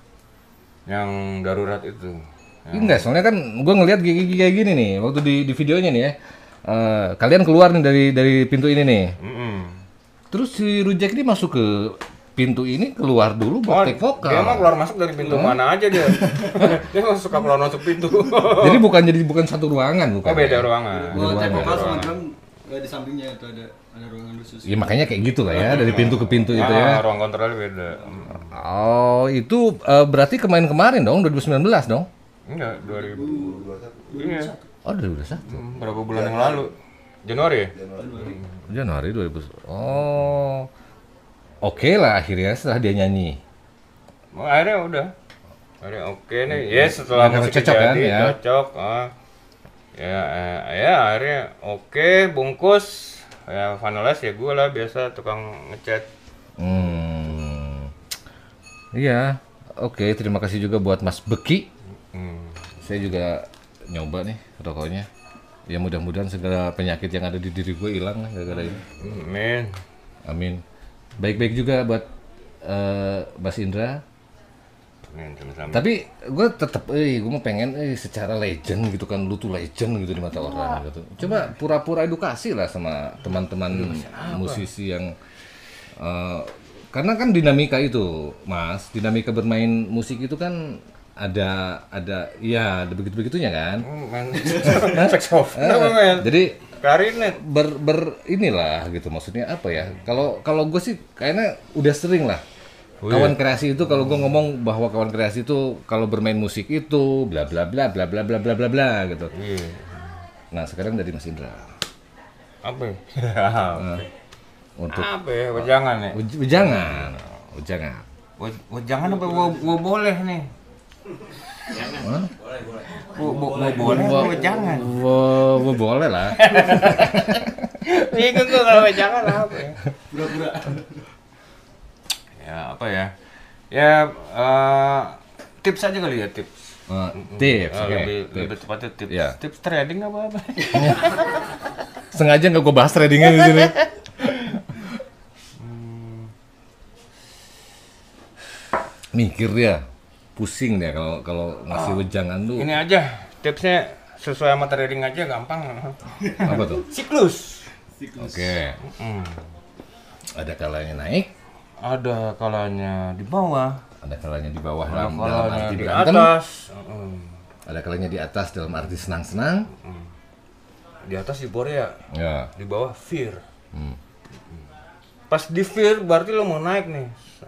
yang darurat itu, Enggak, soalnya kan gua ngelihat kayak kayak gini nih, waktu di di videonya nih ya. Eh, kalian keluar nih dari dari pintu ini nih. Mm-mm. Terus si Rujak ini masuk ke pintu ini, keluar dulu buat take vokal. dia mah keluar masuk dari pintu mana aja dia, dia mah suka keluar masuk pintu, Jadi bukan jadi bukan satu ruangan, bukan. oh beda ya? ruangan, Gua cek Beda vokal sama ruangan. drum nggak di sampingnya itu ada ada ruangan khusus. Ya makanya kayak gitu lah ya, dari pintu ke pintu itu Ah, ya. ruang kontrolnya beda, Oh, itu eh, berarti kemarin-kemarin dong, dua ribu sembilan belas dong? enggak, dua ribu iya. Oh, dua ribu dua puluh satu. Hmm, berapa bulan yang lalu? Januari ya? Januari dua ribu. Oh. Oke lah akhirnya setelah dia nyanyi. Oh, akhirnya udah. Akhirnya oke nih. Ya setelah Akhirnya musik cocok kan, jadi ya? cocok. Ah. Ya, eh, ya akhirnya oke, bungkus. Ya finalize ya gue lah biasa tukang ngecat. Hmm. Iya. Oke, terima kasih juga buat Mas Beki. Hmm. Saya juga nyoba nih rokoknya. Ya mudah-mudahan segala penyakit yang ada di diri gue hilang lah gara-gara ini. Men. Amin. Baik-baik juga buat eh, Mas Indra. Men sama-sama. Tapi gue tetap, eh, gue mau pengen, eh, secara legend gitu kan, lu tuh legend gitu di mata orang gitu. Coba pura-pura edukasi lah sama teman-teman musisi yang, eh, karena kan dinamika itu, Mas, dinamika bermain musik itu kan ada, ada, ya, ada begitu-begitunya kan. Hmm, men. Saxophone apa, men? Jadi Klarinet. ber, ber inilah gitu, maksudnya apa ya? Kalau kalau gue sih kayaknya udah sering lah Oh, iya. Kawan kreasi itu kalau gue ngomong bahwa kawan kreasi itu kalau bermain musik itu bla bla bla bla bla bla bla bla bla gitu. Iya. Nah sekarang dari Mas Indra. Apa ya? Nah, untuk Apa ya? Wejangan ya? uj- ujangan, ujangan. We- Wejangan apa gua, gua boleh nih? Hah? Gua, gua, gua boleh apa wejangan? Wo- wo- boleh lah. Bingung gua kalau wejangan apa ya? Pura-pura. Ya apa ya? Ya eh, tips aja kali ya tips. Eh, tips, Eh, oke. lebih, Tips. lebih tepatnya tips. Ya. Tips trading apa apa? Sengaja nggak gue bahas tradingnya di sini. Mikir dia, pusing dia kalau kalau ngasih wejangan tuh. Ini aja tipsnya sesuai sama trading aja gampang. Apa tuh? Siklus. Oke. Hmm. Ada kalanya naik, Ada kalanya di bawah, ada kalanya di bawah ada dalam, dalam kalanya arti di berantem, atas. Hmm. ada kalanya di atas dalam arti senang-senang. Di atas euforia, Ya. di bawah fear. Hmm. Pas di fear berarti lo mau naik nih.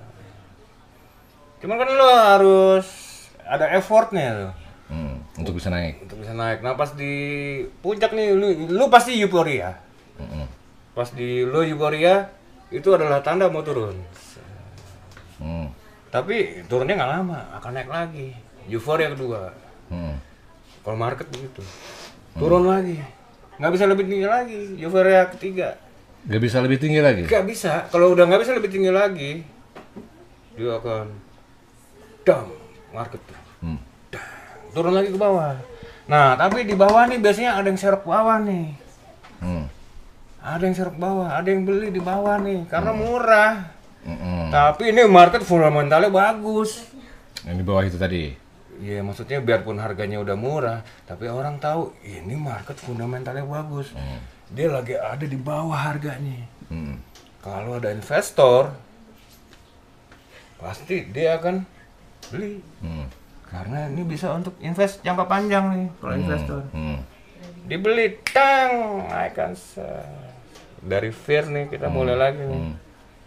Cuman kan lo harus ada effortnya lo Hmm. Untuk bisa naik. untuk bisa naik. Nah pas di puncak nih lu, lu pasti euforia. Mm-mm. Pas di lo euforia itu adalah tanda mau turun. Hmm. Tapi turunnya nggak lama, akan naik lagi. Euforia kedua. Hmm. Kalau market begitu. Turun lagi. Nggak bisa lebih tinggi lagi. Euforia ketiga. Gak bisa lebih tinggi lagi. Nggak bisa. Kalau udah nggak bisa lebih tinggi lagi, dia akan down market. Hmm. Turun lagi ke bawah. Nah, tapi di bawah nih biasanya ada yang serok bawah nih. Hmm. Ada yang serok bawah, ada yang beli di bawah nih karena murah. Mm-mm. Tapi ini market fundamentalnya bagus. Yang di bawah itu tadi. Iya, maksudnya biarpun harganya udah murah, tapi orang tahu ini market fundamentalnya bagus. Dia lagi ada di bawah harganya. Hmm. Kalau ada investor, pasti dia akan beli. Hmm. Karena ini bisa untuk invest jangka panjang nih kalau investor. Hmm. Dibeli, tang, naikkan se- dari fear nih kita mulai lagi nih. Hmm.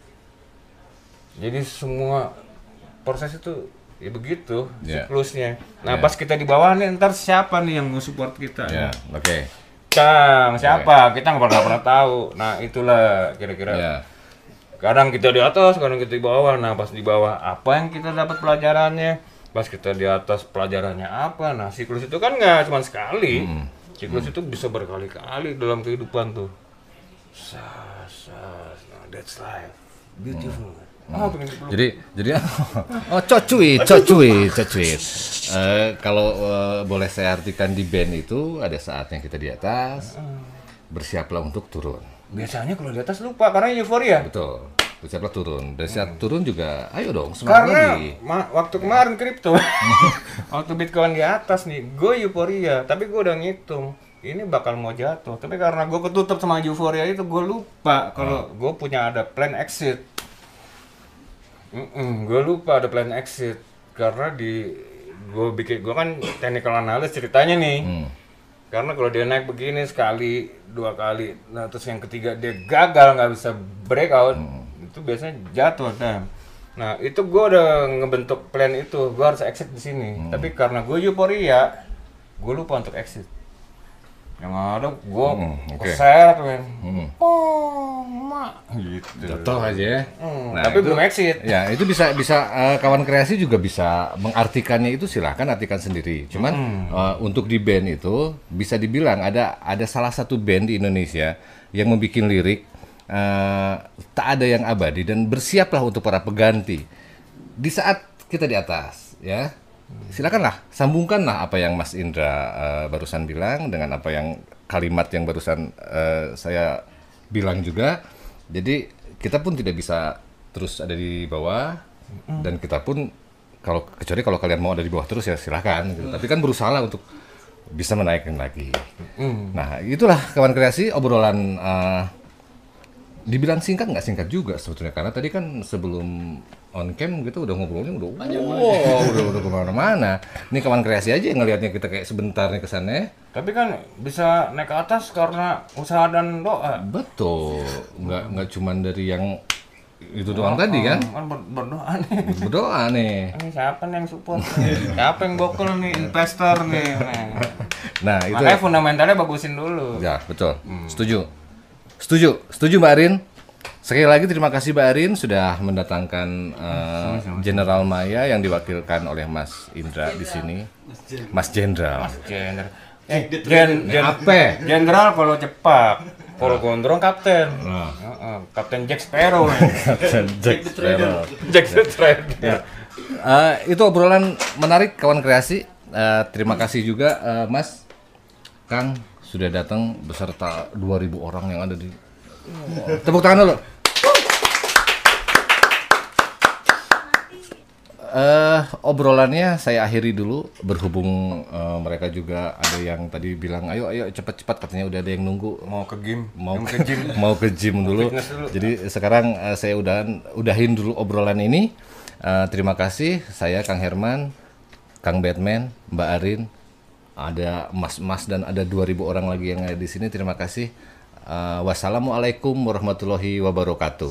Jadi semua proses itu ya begitu Ya. siklusnya. Nah Ya. pas kita di bawah nih ntar siapa nih yang mau support kita? Ya, oke. Tang, siapa? Kita nggak pernah pernah tahu. Nah itulah kira-kira. Ya. Kadang kita di atas, kadang kita di bawah. Nah pas di bawah apa yang kita dapat pelajarannya? Pas kita di atas pelajarannya apa? Nah siklus itu kan nggak cuma sekali. Hmm. Siklus itu bisa berkali-kali dalam kehidupan tuh. Sas, sas, nah, that's life, beautiful. Ah, pengen dipeluk. Jadi jadi oh cocuit, cocuit, cocuit. Eh, kalau eh, boleh saya artikan di band itu ada saatnya kita di atas, bersiaplah untuk turun. Biasanya kalau di atas lupa karena euforia. Betul. Bersiaplah turun. Dari saat turun juga, ayo dong semangat Karena lagi. ma- waktu kemarin kripto, waktu Bitcoin di atas nih, gue euforia, tapi gue udah ngitung ini bakal mau jatuh. Tapi karena gue ketutup sama euforia itu, gue lupa kalau gue punya ada plan exit. Mm-mm, gue lupa ada plan exit karena di gue bikin gue kan technical analyst ceritanya nih. Hmm. Karena kalau dia naik begini sekali, dua kali, nah terus yang ketiga dia gagal nggak bisa breakout, itu biasanya jatuh. Nah, nah itu gue udah ngebentuk plan itu, gue harus exit di sini. Tapi karena gue euforia, gue lupa untuk exit. Yang ada gue Hmm, oke. keseret, men. Hmm. Oh, mak, gitu. Jatuh aja ya. Hmm, Nah, tapi itu- belum exit. Ya, itu bisa bisa eh, kawan kreasi juga bisa mengartikannya itu silahkan artikan sendiri. Cuman eh, untuk di band itu bisa dibilang ada ada salah satu band di Indonesia yang membuat lirik eh, tak ada yang abadi dan bersiaplah untuk para pengganti. Di saat kita di atas, ya. Silakanlah sambungkanlah apa yang Mas Indra eh, barusan bilang dengan apa yang kalimat yang barusan eh, saya bilang juga. Jadi kita pun tidak bisa terus ada di bawah dan kita pun kalau kecuali kalau kalian mau ada di bawah terus ya silahkan gitu. Tapi kan berusaha lah untuk bisa menaikkan lagi. Nah itulah kawan kreasi obrolan eh, dibilang singkat nggak singkat juga sebetulnya karena tadi kan sebelum on cam gitu udah ngobrolnya udah wow, udah udah kemana-mana. Ini kawan kreasi aja yang ngelihatnya kita kayak sebentar nih kesannya. Tapi kan bisa naik ke atas karena usaha dan doa. Betul, nggak nggak cuman dari yang itu doang tadi kan? Kan ber- berdoa nih. Berdoa nih. Ini siapa nih yang support nih? Siapa yang bokel nih? Investor nih. Nah, Nah, itu makanya fundamentalnya bagusin dulu. ya, betul. Setuju. Setuju. Setuju Mbak Arin. Sekali lagi terima kasih Mbak Arin sudah mendatangkan eh, General Maya yang diwakilkan oleh Mas Indra di sini. Mas Jenderal. Jenderal. Eh, gen, gen, Apa? Jenderal kalau cepak. Kalau gondrong kapten. Heeh, Kapten Jack Sparrow. Jack Sparrow. Jack the Trader. Eh, itu obrolan menarik kawan kreasi. Eh, terima kasih juga eh, Mas Kang sudah datang beserta dua ribu orang yang ada di. Tepuk tangan dulu. Eh, obrolannya saya akhiri dulu berhubung eh, mereka juga ada yang tadi bilang ayo ayo cepat-cepat katanya udah ada yang nunggu Mau ke game, mau mau ke ke gym. mau ke gym dulu. fitness dulu. Jadi sekarang eh, saya udahan udahin dulu obrolan ini. Eh, terima kasih, saya Kang Herman, Kang Batman, Mbak Arin, ada Mas-mas dan ada dua ribu orang lagi yang ada di sini. Terima kasih. Eh, wassalamualaikum warahmatullahi wabarakatuh.